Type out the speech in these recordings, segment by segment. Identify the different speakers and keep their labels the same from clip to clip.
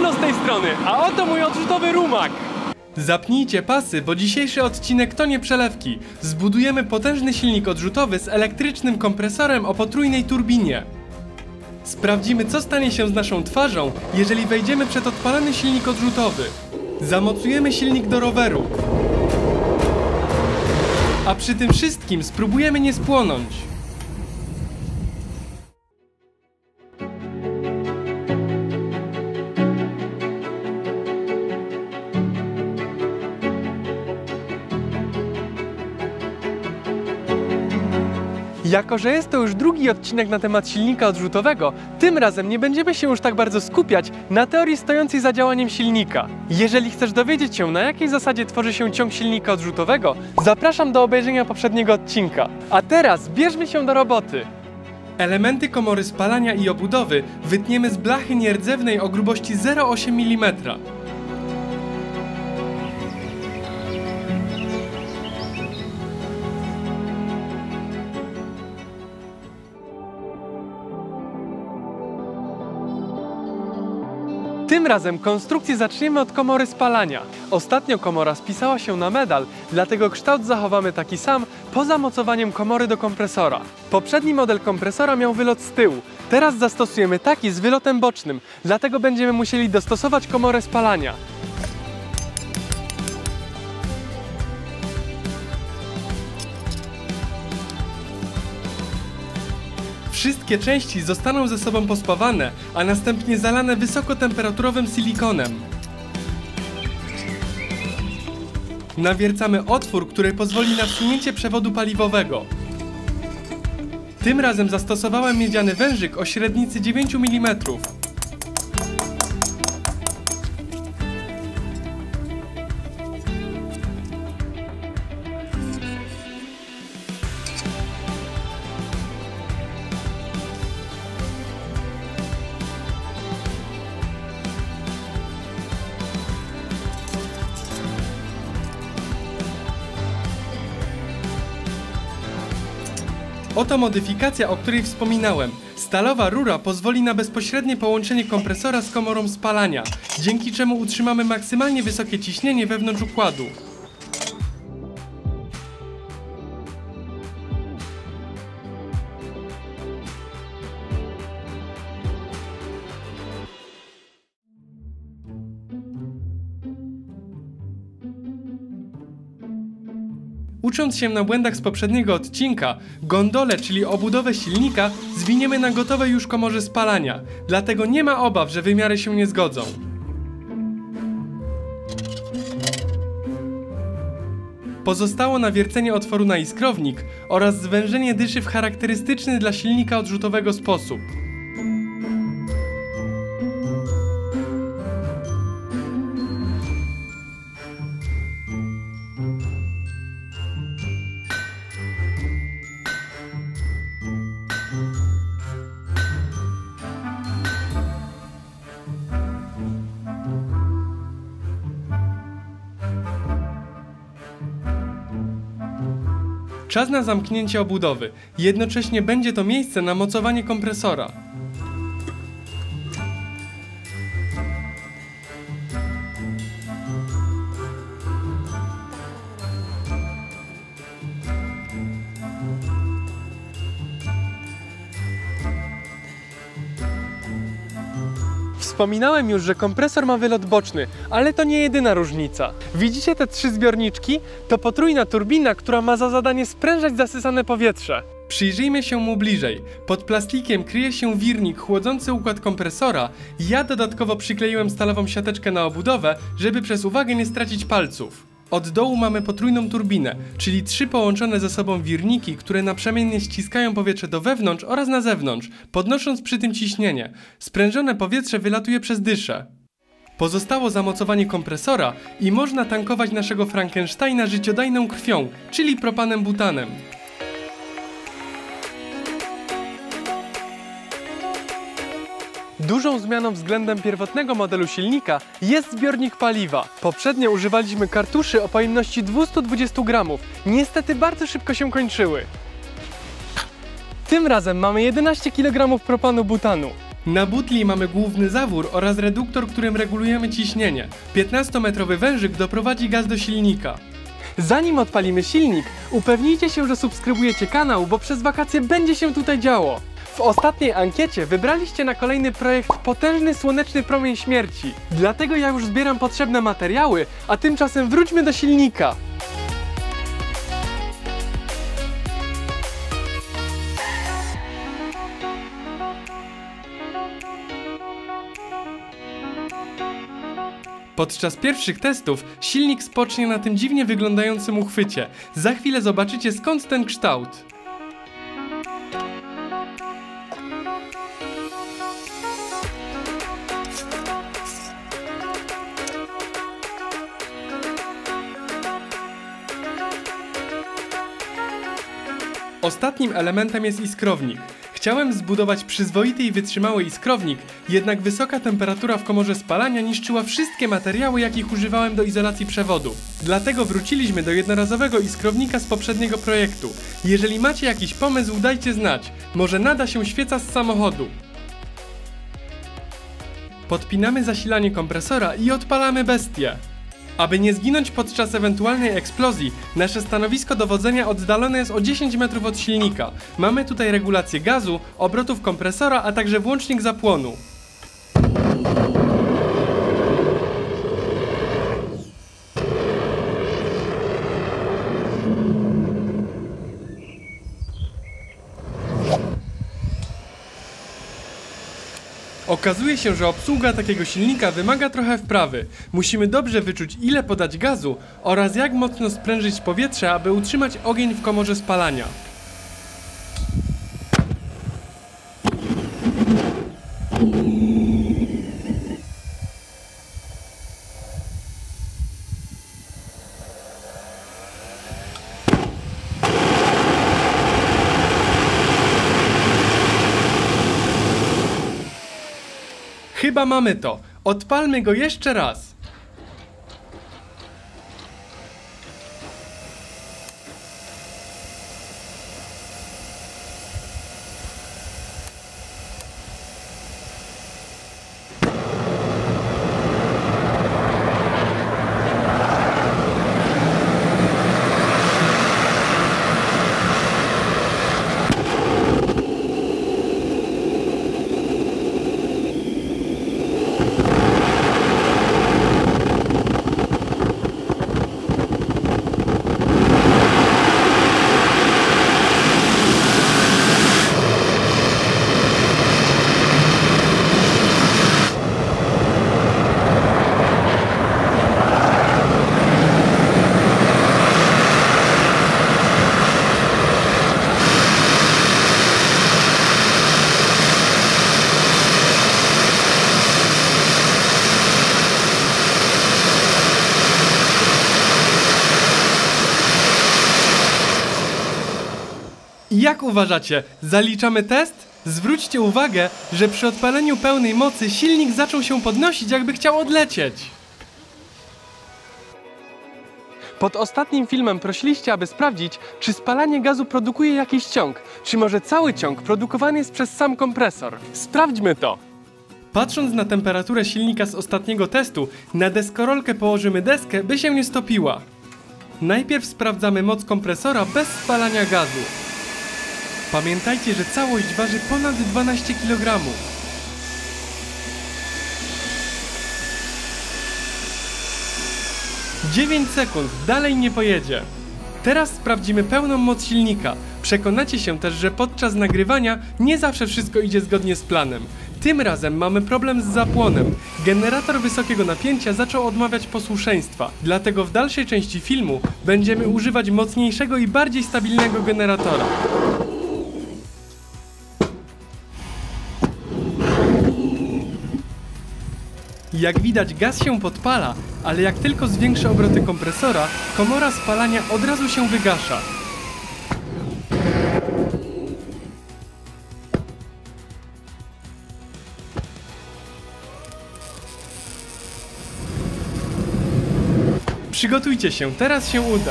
Speaker 1: Bruno z tej strony, a oto mój odrzutowy rumak. Zapnijcie pasy, bo dzisiejszy odcinek to nie przelewki. Zbudujemy potężny silnik odrzutowy z elektrycznym kompresorem o potrójnej turbinie. Sprawdzimy, co stanie się z naszą twarzą, jeżeli wejdziemy przed odpalony silnik odrzutowy. Zamocujemy silnik do roweru. A przy tym wszystkim spróbujemy nie spłonąć. Jako że jest to już drugi odcinek na temat silnika odrzutowego, tym razem nie będziemy się już tak bardzo skupiać na teorii stojącej za działaniem silnika. Jeżeli chcesz dowiedzieć się, na jakiej zasadzie tworzy się ciąg silnika odrzutowego, zapraszam do obejrzenia poprzedniego odcinka. A teraz bierzmy się do roboty. Elementy komory spalania i obudowy wytniemy z blachy nierdzewnej o grubości 0,8 mm. Tym razem konstrukcję zaczniemy od komory spalania. Ostatnio komora spisała się na medal, dlatego kształt zachowamy taki sam po zamocowaniem komory do kompresora. Poprzedni model kompresora miał wylot z tyłu, teraz zastosujemy taki z wylotem bocznym, dlatego będziemy musieli dostosować komorę spalania. Wszystkie części zostaną ze sobą pospawane, a następnie zalane wysokotemperaturowym silikonem. Nawiercamy otwór, który pozwoli na wsunięcie przewodu paliwowego. Tym razem zastosowałem miedziany wężyk o średnicy 9 mm. Oto modyfikacja, o której wspominałem. Stalowa rura pozwoli na bezpośrednie połączenie kompresora z komorą spalania, dzięki czemu utrzymamy maksymalnie wysokie ciśnienie wewnątrz układu. Ucząc się na błędach z poprzedniego odcinka, gondolę, czyli obudowę silnika, zwiniemy na gotowej już komorze spalania, dlatego nie ma obaw, że wymiary się nie zgodzą. Pozostało nawiercenie otworu na iskrownik oraz zwężenie dyszy w charakterystyczny dla silnika odrzutowego sposób. Czas na zamknięcie obudowy. Jednocześnie będzie to miejsce na mocowanie kompresora. Wspominałem już, że kompresor ma wylot boczny, ale to nie jedyna różnica. Widzicie te trzy zbiorniczki? To potrójna turbina, która ma za zadanie sprężać zasysane powietrze. Przyjrzyjmy się mu bliżej. Pod plastikiem kryje się wirnik chłodzący układ kompresora. Ja dodatkowo przykleiłem stalową siateczkę na obudowę, żeby przez uwagę nie stracić palców. Od dołu mamy potrójną turbinę, czyli trzy połączone ze sobą wirniki, które naprzemiennie ściskają powietrze do wewnątrz oraz na zewnątrz, podnosząc przy tym ciśnienie. Sprężone powietrze wylatuje przez dyszę. Pozostało zamocowanie kompresora i można tankować naszego Frankensteina życiodajną krwią, czyli propanem butanem. Dużą zmianą względem pierwotnego modelu silnika jest zbiornik paliwa. Poprzednio używaliśmy kartuszy o pojemności 220 gramów. Niestety bardzo szybko się kończyły. Tym razem mamy 11 kg propanu butanu. Na butli mamy główny zawór oraz reduktor, którym regulujemy ciśnienie. 15-metrowy wężyk doprowadzi gaz do silnika. Zanim odpalimy silnik, upewnijcie się, że subskrybujecie kanał, bo przez wakacje będzie się tutaj działo. W ostatniej ankiecie wybraliście na kolejny projekt potężny słoneczny promień śmierci. Dlatego ja już zbieram potrzebne materiały, a tymczasem wróćmy do silnika. Podczas pierwszych testów silnik spocznie na tym dziwnie wyglądającym uchwycie. Za chwilę zobaczycie, skąd ten kształt. Ostatnim elementem jest iskrownik. Chciałem zbudować przyzwoity i wytrzymały iskrownik, jednak wysoka temperatura w komorze spalania niszczyła wszystkie materiały, jakich używałem do izolacji przewodu. Dlatego wróciliśmy do jednorazowego iskrownika z poprzedniego projektu. Jeżeli macie jakiś pomysł, dajcie znać. Może nada się świeca z samochodu. Podpinamy zasilanie kompresora i odpalamy bestię. Aby nie zginąć podczas ewentualnej eksplozji, nasze stanowisko dowodzenia oddalone jest o 10 metrów od silnika. Mamy tutaj regulację gazu, obrotów kompresora, a także włącznik zapłonu. Okazuje się, że obsługa takiego silnika wymaga trochę wprawy. Musimy dobrze wyczuć, ile podać gazu oraz jak mocno sprężyć powietrze, aby utrzymać ogień w komorze spalania. Chyba mamy to. Odpalmy go jeszcze raz. Jak uważacie, zaliczamy test? Zwróćcie uwagę, że przy odpaleniu pełnej mocy silnik zaczął się podnosić, jakby chciał odlecieć. Pod ostatnim filmem prosiliście, aby sprawdzić, czy spalanie gazu produkuje jakiś ciąg, czy może cały ciąg produkowany jest przez sam kompresor. Sprawdźmy to! Patrząc na temperaturę silnika z ostatniego testu, na deskorolkę położymy deskę, by się nie stopiła. Najpierw sprawdzamy moc kompresora bez spalania gazu. Pamiętajcie, że całość waży ponad 12 kg. Dziewięć sekund, dalej nie pojedzie. Teraz sprawdzimy pełną moc silnika. Przekonacie się też, że podczas nagrywania nie zawsze wszystko idzie zgodnie z planem. Tym razem mamy problem z zapłonem. Generator wysokiego napięcia zaczął odmawiać posłuszeństwa. Dlatego w dalszej części filmu będziemy używać mocniejszego i bardziej stabilnego generatora. Jak widać, gaz się podpala, ale jak tylko zwiększę obroty kompresora, komora spalania od razu się wygasza. Przygotujcie się, teraz się uda.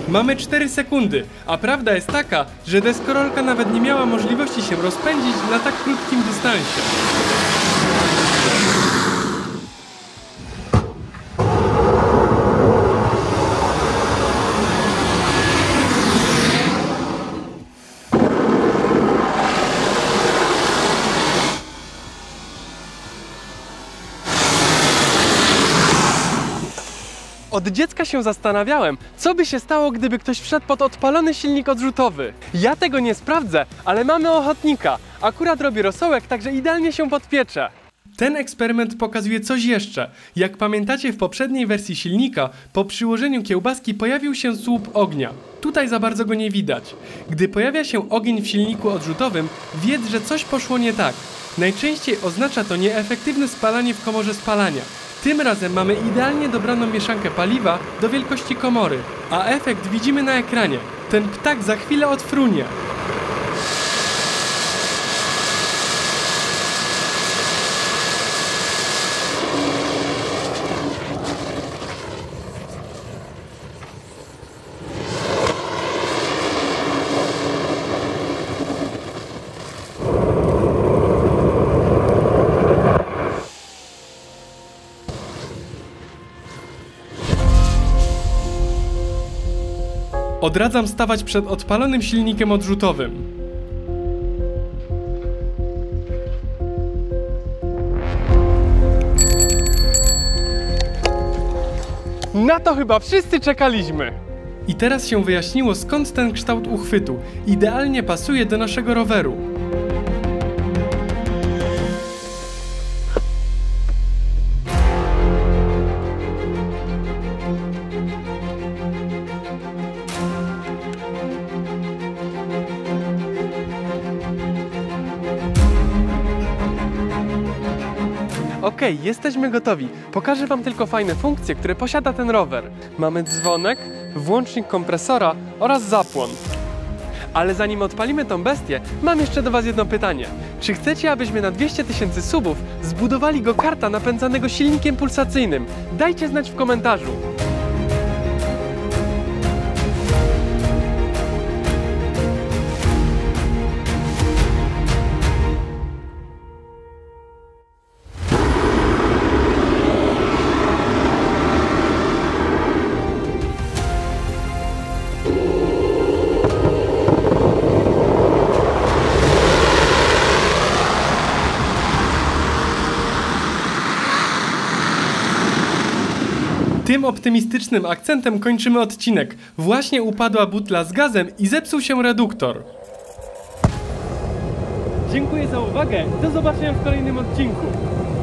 Speaker 1: Mamy 4 sekundy, a prawda jest taka, że deskorolka nawet nie miała możliwości się rozpędzić na tak krótkim dystansie. Od dziecka się zastanawiałem, co by się stało, gdyby ktoś wszedł pod odpalony silnik odrzutowy. Ja tego nie sprawdzę, ale mamy ochotnika. Akurat robi rosołek, także idealnie się podpiecze. Ten eksperyment pokazuje coś jeszcze. Jak pamiętacie, w poprzedniej wersji silnika, po przyłożeniu kiełbaski pojawił się słup ognia. Tutaj za bardzo go nie widać. Gdy pojawia się ogień w silniku odrzutowym, wiedz, że coś poszło nie tak. Najczęściej oznacza to nieefektywne spalanie w komorze spalania. Tym razem mamy idealnie dobraną mieszankę paliwa do wielkości komory, a efekt widzimy na ekranie. Ten ptak za chwilę odfrunie. Odradzam stawać przed odpalonym silnikiem odrzutowym. Na to chyba wszyscy czekaliśmy! I teraz się wyjaśniło, skąd ten kształt uchwytu. Idealnie pasuje do naszego roweru. Okej, jesteśmy gotowi. Pokażę wam tylko fajne funkcje, które posiada ten rower. Mamy dzwonek, włącznik kompresora oraz zapłon. Ale zanim odpalimy tą bestię, mam jeszcze do was jedno pytanie. Czy chcecie, abyśmy na 200 000 subów zbudowali go-karta napędzanego silnikiem pulsacyjnym? Dajcie znać w komentarzu. Tym optymistycznym akcentem kończymy odcinek. Właśnie upadła butla z gazem i zepsuł się reduktor. Dziękuję za uwagę. Do zobaczenia w kolejnym odcinku.